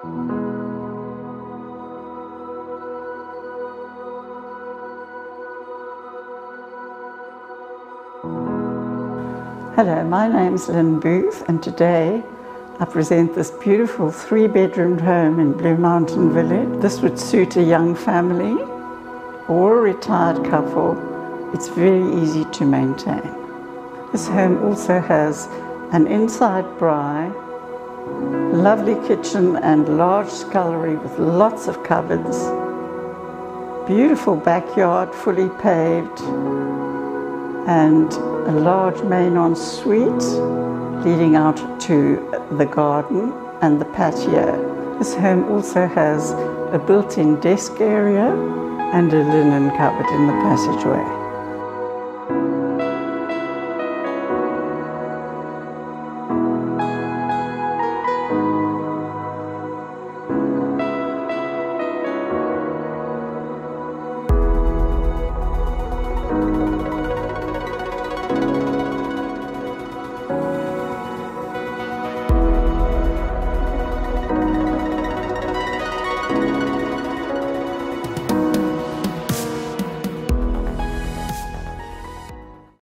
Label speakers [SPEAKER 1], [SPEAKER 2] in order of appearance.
[SPEAKER 1] Hello, my name's Lynn Booth, and today I present this beautiful 3-bedroomed home in Blue Mountain Village. This would suit a young family or a retired couple. It's very easy to maintain. This home also has an inside braai, lovely kitchen and large scullery with lots of cupboards, beautiful backyard, fully paved, and a large main ensuite leading out to the garden and the patio. This home also has a built-in desk area and a linen cupboard in the passageway.